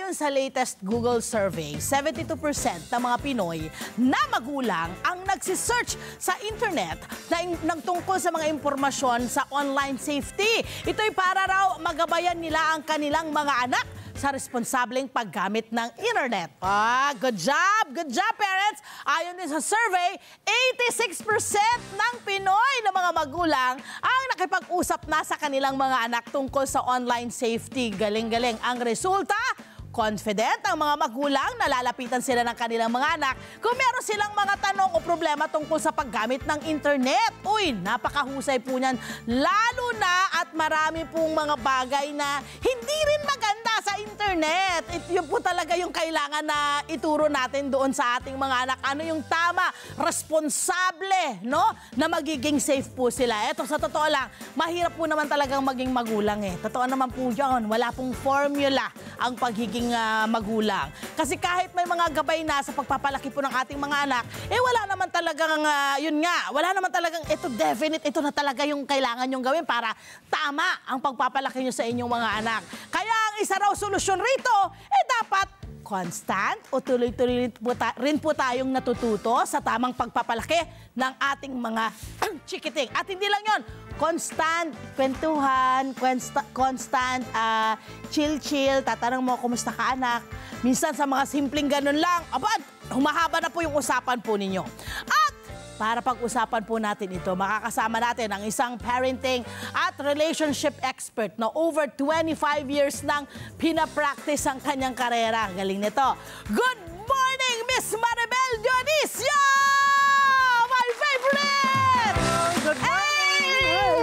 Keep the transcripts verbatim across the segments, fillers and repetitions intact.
Ayon sa latest Google survey, seventy-two percent ng mga Pinoy na magulang ang nagsisearch sa internet na ng tungkol sa mga impormasyon sa online safety. Ito'y para raw magabayan nila ang kanilang mga anak sa responsableng paggamit ng internet. Ah, good job! Good job, parents! Ayon din sa survey, eighty-six percent ng Pinoy na mga magulang ang nakipag-usap na sa kanilang mga anak tungkol sa online safety. Galing-galing. Ang resulta, confident ang mga magulang na lalapitan sila ng kanilang mga anak kung meron silang mga tanong o problema tungkol sa paggamit ng internet. Uy, napakahusay po niyan. Lalo na at marami pong mga bagay na hindi rin maganda sa internet. It, yun po talaga yung kailangan na ituro natin doon sa ating mga anak. Ano yung tama, responsable, no? Na magiging safe po sila. Eto, sa totoo lang, mahirap po naman talagang maging magulang eh. Totoo naman po yun. Wala pong formula ang pagiging uh, magulang. Kasi kahit may mga gabay na sa pagpapalaki po ng ating mga anak, eh wala naman talagang, uh, yun nga, wala naman talagang ito definite, ito na talaga yung kailangan nyong gawin para tama ang pagpapalaki nyo sa inyong mga anak. Kaya ang isa raw solusyon rito, eh dapat constant o tuloy-tuloy rin po tayong natututo sa tamang pagpapalaki ng ating mga chikiting. At hindi lang yun, constant kwentuhan, constant, constant uh, chill-chill, tatanong mo, kumusta ka anak? Minsan sa mga simpleng ganun lang, aba, humahaba na po yung usapan po ninyo. At para pag-usapan po natin ito, makakasama natin ang isang parenting at relationship expert na over twenty-five years nang pinapractice ang kanyang karera. Galing nito. Good morning, Miss Maribel Dionisio! My favorite! Good morning!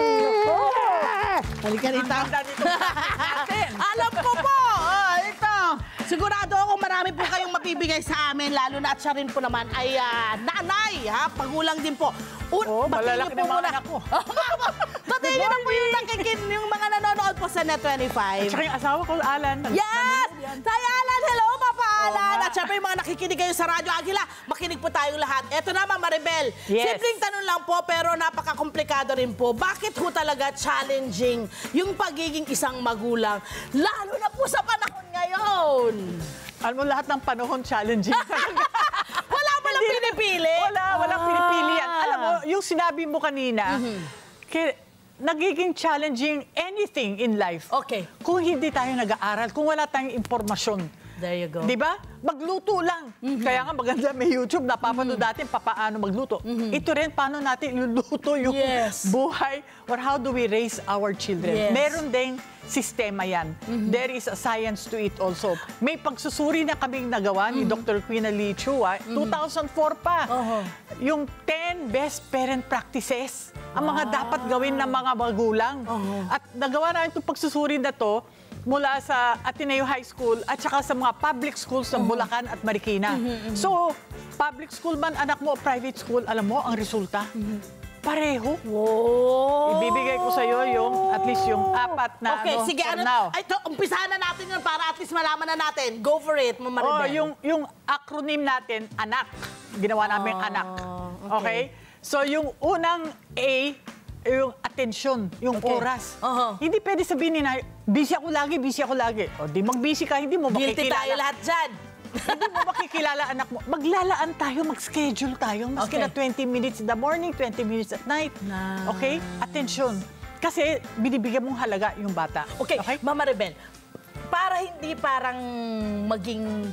Hey! Halika rito. Alam ko po, oh, ito. Sigurado ako marami po kayong mapibigay sa amin, lalo na at siya rin po naman ay uh, nanay, ha? Pagulang din po. Un oh, malalaki na mga anak ko. Batiin na po yung nakikin, yung mga nanonood po sa Net twenty-five. At saka yung asawa ko, Alan. Yes! Tay Alan, hello, Papa Alan. Oh, at syempre yung mga nakikinig kayo sa Radyo Agila, makinig po tayong lahat. Eto naman, Maribel. Yes. Simpleng tanong lang po, pero napaka-komplikado rin po. Bakit ho talaga challenging yung pagiging isang magulang, lalo na po sa panahon ngayon? Alam mo, lahat ng panahon challenging. Wala pa lang pinipili? Wala, walang ah. pinipili yan. Alam mo, yung sinabi mo kanina, mm-hmm. kaya, nagiging challenging anything in life. Okay. Kung hindi tayo nag-aaral, kung wala tayong impormasyon. There you go. Di ba? Magluto lang. Mm-hmm. Kaya nga maganda may YouTube, napapanood mm-hmm. natin pa paano magluto. Mm-hmm. Ito rin, paano natin iluluto yung yes. buhay or how do we raise our children. Yes. Meron ding sistema yan. Mm-hmm. There is a science to it also. May pagsusuri na kaming nagawa ni mm-hmm. Doctor Quina Lee Chua, mm-hmm. two thousand four pa. Uh-huh. Yung ten best parent practices, ang mga wow. dapat gawin ng mga magulang. Uh-huh. At nagawa namin itong pagsusuri na to mula sa Ateneo High School at saka sa mga public schools ng Bulacan at Marikina. Mm-hmm. So, public school man anak mo o private school, alam mo ang resulta? Mm-hmm. Pareho. Wow. Ibibigay ko sa iyo yung at least yung apat na okay, ano, sige, ano, now. Ay, to, umpisahan na natin yun para at least malaman na natin. Go for it, Mama Maribel. Oh, yung, yung acronym natin, ANAK. Ginawa namin oh, ANAK. Okay. Okay? So, yung unang A, yung atensyon, yung okay. oras. Uh-huh. Hindi pwede sabihin na, busy ako lagi, busy ako lagi. O, di mag-busy ka, hindi mo makikilala. Guilty tayo lahat dyan. Hindi mo makikilala anak mo. Maglalaan tayo, mag-schedule tayo. Maski okay. na twenty minutes in the morning, twenty minutes at night. Nah. Okay? Atensyon. Kasi binibigyan mong halaga yung bata. Okay, okay? Mama Maribel, para hindi parang maging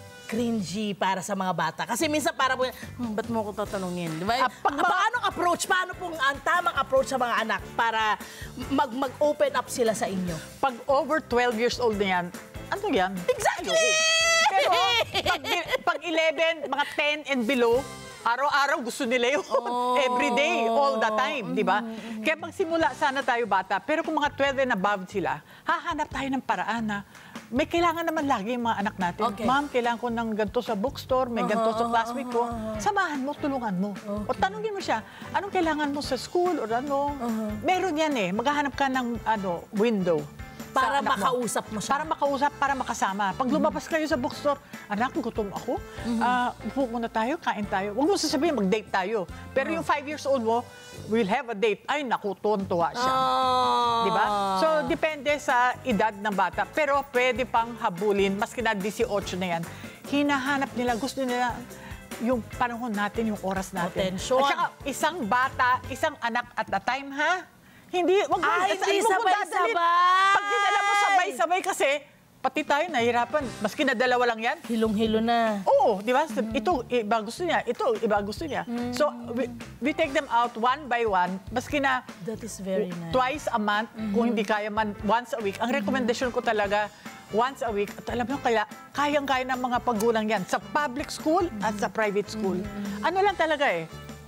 cringy para sa mga bata. Kasi minsan para po, hmm, ba't mo ko tatanungin? Diba? Ah, pag mga... Paano approach? Paano pong ang tamang approach sa mga anak para mag-open up sila sa inyo? Pag over twelve years old na yan, ano yan? Exactly! Pero pag, pag eleven, mga ten and below, araw-araw gusto nila yun. Oh. Every day, all the time, di ba? Mm-hmm. Kaya magsimula sana tayo bata. Pero kung mga twelve and above sila, hahanap tayo ng paraan na may kailangan naman lagi yung mga anak natin. Okay. Ma'am, kailangan ko ng ganito sa bookstore, may ganito uh-huh, sa classmate ko. Uh-huh. Samahan mo, tulungan mo. Okay. O tanungin mo siya, anong kailangan mo sa school or ano? Uh-huh. Meron yan eh. Maghahanap ka ng ano, window. Para anak mo. makausap mo siya. Para makausap, para makasama. Pag lumabas kayo sa bookstore, anak, gutom ako. Ah, upo muna tayo, kain tayo. Huwag mo sasabihin, mag-date tayo. Pero yung five years old mo, we'll have a date. Ay, naku, tuwan-tuwa siya. Ah. Di ba? So, depende sa edad ng bata. Pero pwede pang habulin, maski na eighteen na yan. Hinahanap nila, gusto nila yung panahon natin, yung oras natin. Attention. At saka, isang bata, isang anak at a time, ha? Hindi, wag mo, Ay, saan hindi mo mo dadalhin? sabay-sabay. Pag dinala mo sabay-sabay kasi, pati tayo nahihirapan. Maski na dalawa lang yan. Hilong-hilo na. Oo, di ba? Ito, iba gusto niya. Ito, iba gusto niya. So, we, we take them out one by one. Maski na That is very nice. twice a month, kung hindi kaya man, once a week. Ang recommendation ko talaga, once a week. At alam mo, kaya, kayang-kaya ng mga pagulang yan. Sa public school at sa private school. Ano lang talaga eh,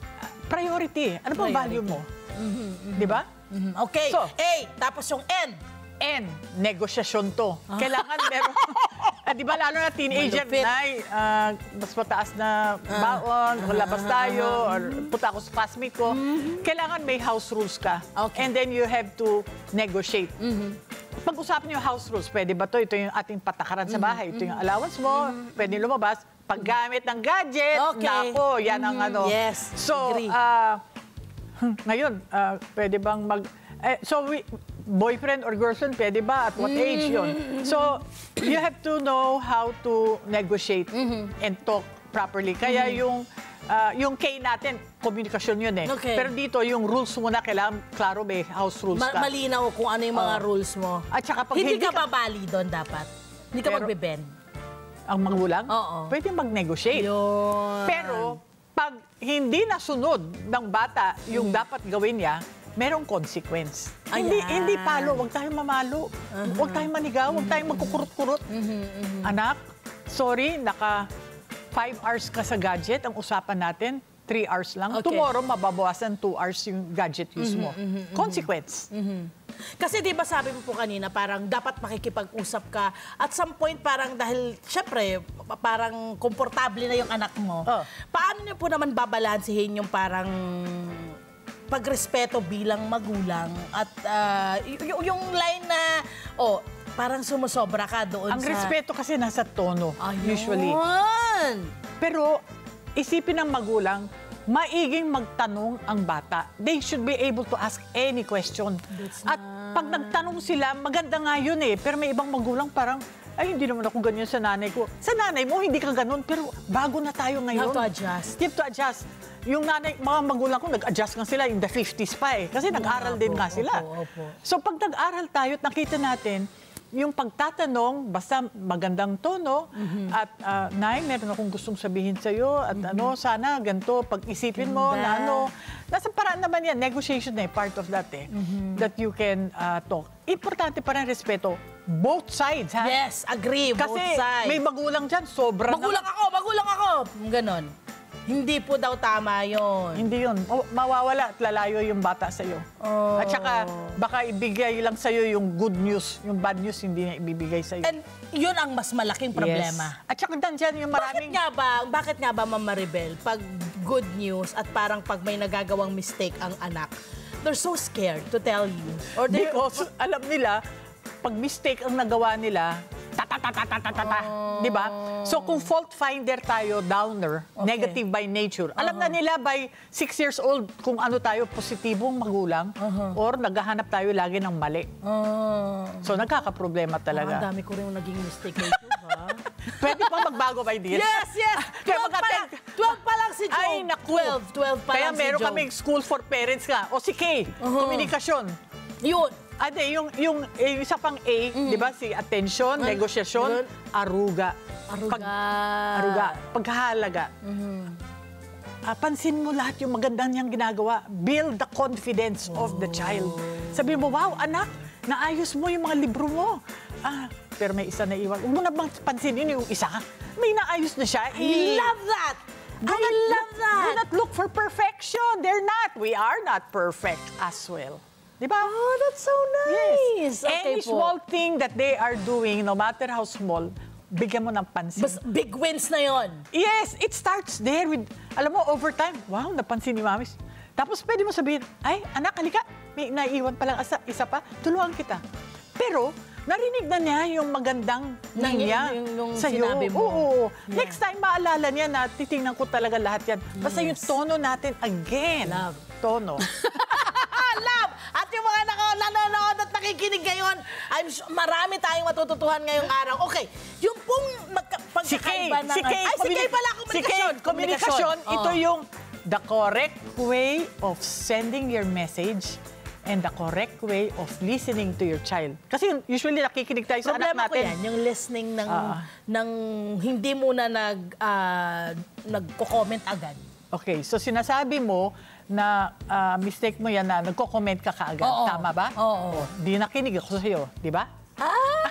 priority. Ano bang value mo? Di ba? Mhm. Okay, So, A, tapos yung N. And, negosyasyon to. Kailangan meron, ah, di ba lalo na teenager, Malupit. Nay, ah, mas mataas na baon, o labas tayo, or punta ako sa classmate ko. Kailangan may house rules ka. Okay. And then you have to negotiate. Pag-usapan yung house rules, pwede ba to? Ito yung ating patakaran sa bahay. Ito yung allowance mo, pwede lumabas. Paggamit ng gadget, Okay. nako, yan ang ano. Yes, So, agree. ah, ngayon, ah, pwede bang mag... Eh, so, we, boyfriend or girlfriend, pwede ba? At what age yun? So, you have to know how to negotiate and talk properly. Kaya yung ah, yung K natin, komunikasyon yun eh. Okay. Pero dito, yung rules muna, kailangan, klaro may house rules Ma- ka. malinaw kung ano yung mga Oo. rules mo. At saka pag hindi, hindi ka ka- babali doon dapat. Hindi ka Pero- magbe-bend. Ang magulang, Oo. pwede mag-negotiate. Yun. Pero, pag hindi nasunod ng bata yung dapat gawin niya, merong consequence. Hindi Ayan. hindi palo, huwag tayong mamalo. Huwag tayong manigaw, huwag tayong magkukurot-kurot. Anak, sorry, naka five hours ka sa gadget. Ang usapan natin, three hours lang. Okay. Tomorrow, mababawasan two hours yung gadget use mo. Consequence. Kasi di ba sabi mo po kanina, parang dapat makikipag-usap ka. At some point, parang dahil, syempre, pa- parang komportable na yung anak mo. Oh. Paano niyo po naman babalansihin yung parang pagrespeto bilang magulang at ah, y- y- yung line na, oh, parang sumusobra ka doon Ang sa... respeto kasi nasa tono, Ayun. usually. Pero isipin ng magulang, maiging magtanong ang bata. They should be able to ask any question. That's At pag nagtanong sila, maganda nga yun eh. Pero may ibang magulang parang, ay, hindi naman ako ganyan sa nanay ko. Sa nanay mo, hindi ka ganun. Pero bago na tayo ngayon. You have to adjust. You have to adjust. Yung nanay, mga magulang ko, nag-adjust nga sila in the fifties pa eh. Kasi nag-aral din Opo, nga sila. opo, opo. So pag nag-aral tayo at nakita natin, yung pagtatanong, basta magandang tono, at ah, Nay, meron akong gustong sabihin sa'yo, at ano, sana ganito, pag-isipin mo na Ganda. ano, nasa paraan naman yan, negotiation eh, part of that eh, that you can ah, talk. Importante pa rin respeto, both sides, ha? Yes, agree, both Kasi sides. may magulang dyan, sobra Magulang ako, magulang ako! Ganon. Hindi po daw tama yon. Hindi yun. O, mawawala at lalayo yung bata sa'yo. Oh. At saka, baka ibigay lang sa'yo yung good news. Yung bad news, hindi niya ibibigay sa'yo. And yun ang mas malaking problema. Yes. At saka nandyan yung Bakit maraming... nga ba, bakit nga ba, Ma'am Maribel, pag good news at parang pag may nagagawang mistake ang anak, they're so scared to tell you. Or they Because alam nila, pag mistake ang nagawa nila, ta ta ta ta ta ta ta ta. Di ba? So kung fault finder tayo, downer, Okay. negative by nature, alam na nila by six years old kung ano tayo, positibong magulang, or naghahanap tayo lagi ng mali. Oh. So nagkakaproblema Ang talaga. dami ko rin naging mistake na ito, ha? Pwede pa magbago by dear? Yes, yes! Kaya twelve pa lang, mag-attend- twelve pa lang si Joe. Ay, naku. twelve, twelve pa Kaya lang si meron Joe. kaming school for parents ka. O si K, komunikasyon. Yun. Ade, yung, yung, eh, isa pang A, di ba, si attention, Well, negosyasyon, ganun. aruga. Aruga. Pag, aruga. Pagkahalaga. Ah, pansin mo lahat yung magandang niyang ginagawa. Build the confidence of the child. Sabi mo, wow, anak, naayos mo yung mga libro mo. Ah, pero may isa na iwan. Huwag mo na bang pansinin yung isa. May naayos na siya. I love that! Do I not love look- that! Do not look for perfection. They're not. We are not perfect as well. Di ba? Oh, that's so nice! Okay Any po. small thing that they are doing, no matter how small, bigyan mo ng pansin. Bas, big wins na yon. Yes, it starts there with, alam mo, over time, wow, napansin ni Mamis. Tapos pwede mo sabihin, ay, anak, halika, may naiwan palang isa, isa pa, tulungan kita. Pero, narinig na niya yung magandang Nang- niya yung- yung sa'yo. sinabi mo. Oo. Yeah. Next time, maalala niya na titingnan ko talaga lahat yan. Basta yung Yes. tono natin, again. Love. Tono. Love! At yung mga naka- nanonood at nakikinig ngayon, I'm sure marami tayong matututuhan ngayong araw. Okay, yung pong magka- Si Kay. pagkakaiba ng... Si Kay. Ay, si communi- Kay pala, Si komunikasyon. Kay, komunikasyon. Ito Oo. yung the correct way of sending your message and the correct way of listening to your child. Kasi usually nakikinig tayo sa Problema anak ko natin. yan, yung listening ng, Ah. ng hindi muna nag, ah, nagko-comment agad. Okay, so sinasabi mo na ah, mistake mo yan na nagko-comment ka kaagad. Oo. Tama ba? Oo. O, di nakinig ako sa'yo, di ba? Ah!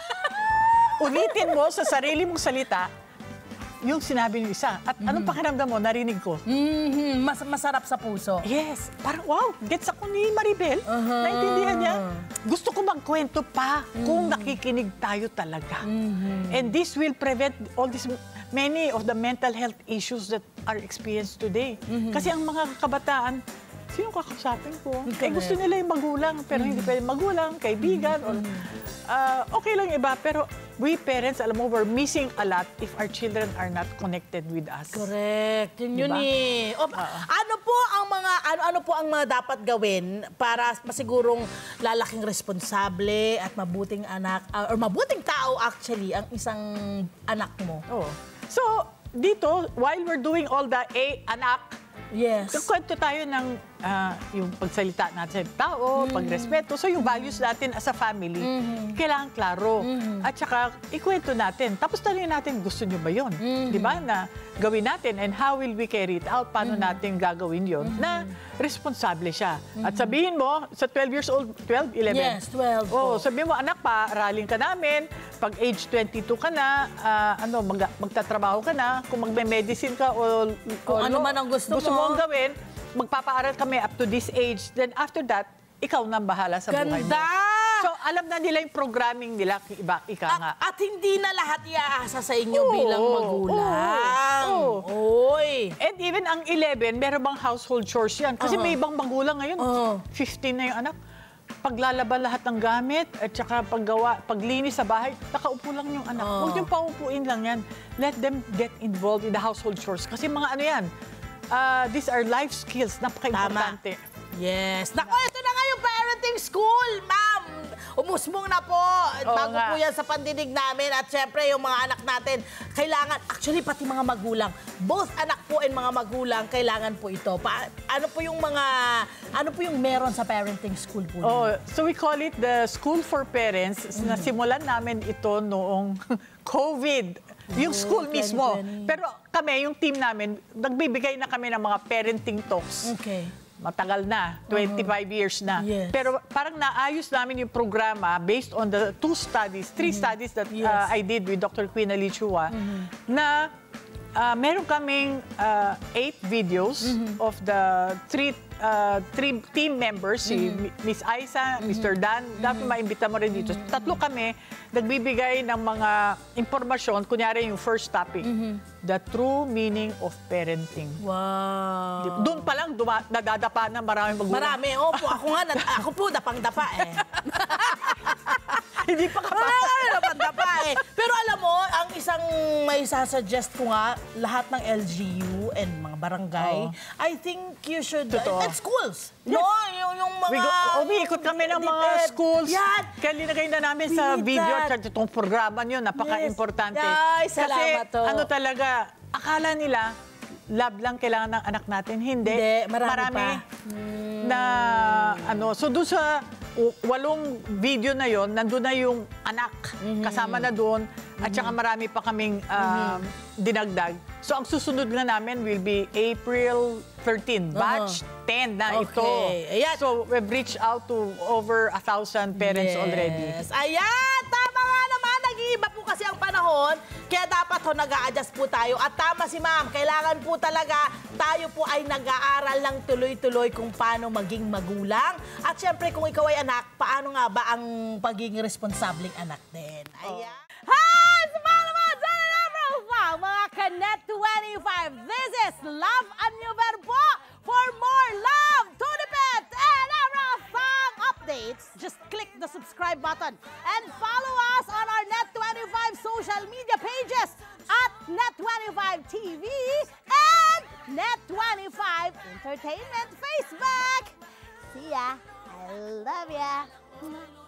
Ulitin mo sa sarili mong salita yung sinabi ng isa. At anong pakiramdam mo? Narinig ko. Mhm, mas, masarap sa puso. Yes, parang wow, gets ako ni Maribel. Uh-huh. Naintindihan niya. Gusto ko magkwento pa kung nakikinig tayo talaga. And this will prevent all these many of the mental health issues that are experienced today. Kasi ang mga kabataan, sino kakausapin ko? Eh, Correct. gusto nila yung magulang, pero hindi pwede magulang, kaibigan, or, ah, okay lang iba. Pero we parents, alam mo, we're missing a lot if our children are not connected with us. Correct. Yun yun Diba? eh. O, ano po ang mga ano ano po ang mga dapat gawin para masigurong lalaking responsable at mabuting anak uh, or mabuting tao actually ang isang anak mo? Oh. So, dito, while we're doing all the A, anak, Yes. kwento tayo ng ah, yung pagsalita natin sa tao, pagrespeto. So, yung values natin as a family, kailangan klaro. At saka, ikwento natin. Tapos tanongin natin, gusto nyo ba yun? Di ba? Na gawin natin and how will we carry it out? Paano natin gagawin yon Na responsable siya. At sabihin mo, sa twelve years old, twelve, eleven. Yes, twelve Oh, po. sabihin mo, anak pa, aralin ka namin. Pag age twenty-two ka na, ah, ano, mag- magtatrabaho ka na. Kung magme-medicine ka o, Kung o ano man ang gusto gusto mo. mo ang gawin, magpapaaral kami up to this age. Then after that, ikaw na ang bahala sa buhay mo. Ganda! So, alam na nila yung programming nila, iba, ika nga. At, at hindi na lahat iaasa sa inyo Oo, bilang magulang. oo, Oy. And even ang eleven, meron bang household chores yan? Kasi Oo. may ibang magulang ngayon, Oo. fifteen na yung anak. Paglalaban lahat ng gamit at saka paggawa, paglinis sa bahay, nakaupo lang yung anak. Oo. Huwag niyong paupuin lang yan. Let them get involved in the household chores. Kasi mga ano yan, ah, these are life skills, napaka-importante. Yes. Nako, ito na nga yung parenting school, ma'am. Umusbong na po. Bago nga. po yan sa pandinig namin. At syempre, yung mga anak natin, kailangan, actually, pati mga magulang, both anak po and mga magulang, kailangan po ito. Pa, ano po yung mga, ano po yung meron sa parenting school po? Oh, so we call it the School for Parents. Nasimulan namin ito noong COVID. Yung school mismo. twenty twenty. Pero kami, yung team namin, nagbibigay na kami ng mga parenting talks. Okay. Matagal na, twenty-five years na. Yes. Pero parang naayos namin yung programa based on the two studies, three studies that Yes. uh, I did with Doctor Queen Alichua, na uh, meron kaming uh, eight videos of the three uh, three team members, si Miss Aiza, Mister Dan, dapat maimbita mo rin dito. Tatlo kami, nagbibigay ng mga impormasyon, kunyari yung first topic, the true meaning of parenting. Wow. Doon pa lang duma, nadadapa na maraming magulang. Marami. Opo, ako nga, nat- ako po, dapang-dapa eh. Hindi pa ka pa. Wala nga dapang-dapa eh. Pero alam mo, ang isang may sasuggest ko nga, lahat ng L G U and mga barangay, Oo. I think you should, Totoo. and schools, Yes. no? Yung, yung mga... We go, umiikot kami ng mga Deped. schools. Yan. Kaya linagay na namin We sa need video that. at itong programa nyo, napaka-importante. Yes. Ay, salamat Kasi to. ano talaga, akala nila, love lang kailangan ng anak natin. Hindi. Hindi, marami pa. Na ano, so doon sa u- walong video na yon, nandun na yung anak, kasama na doon, at saka marami pa kaming um, dinagdag. So ang susunod nga namin will be April thirteen, batch ten na ito. Okay. Ayan. So we've reached out to over a thousand parents Yes. already. Ayan, tama nga naman. Nag-iiba po kasi ang panahon. Kaya dapat ho, nag-a-adjust po tayo. At tama si ma'am, kailangan po talaga tayo po ay nag-aaral ng tuloy-tuloy kung paano maging magulang. At syempre, kung ikaw ay anak, paano nga ba ang pagiging responsableng anak din? Ayan. Hi! Sa mga naman, dyan na profile, mga Connect twenty-five. This is Love and New Verbo for more love to the pet and Avra Song Update. updates, just click the subscribe button and follow us on our Net twenty-five social media pages at Net twenty-five T V and Net twenty-five Entertainment Facebook. See ya. I love ya.